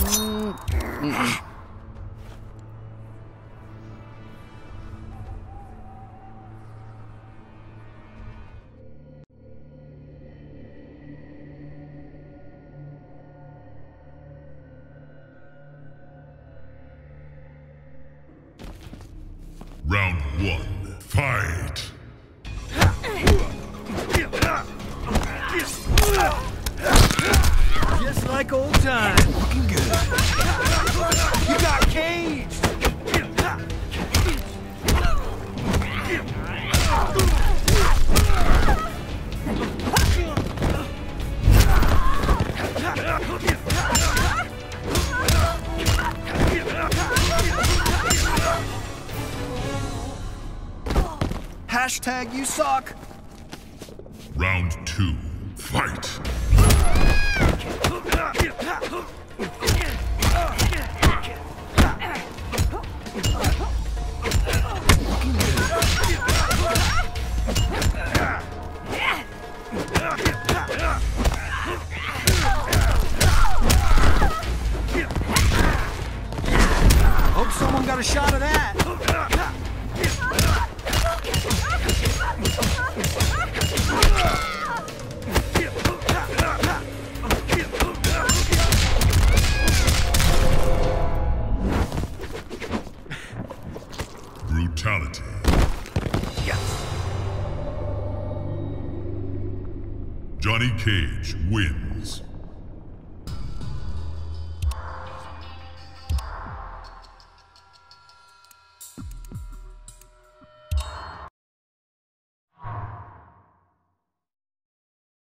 Round one, fight! Just like old times. Looking good. You got caged! Hashtag you suck. Round two, fight! Hope someone got a shot of that. Brutality. Yes. Johnny Cage wins.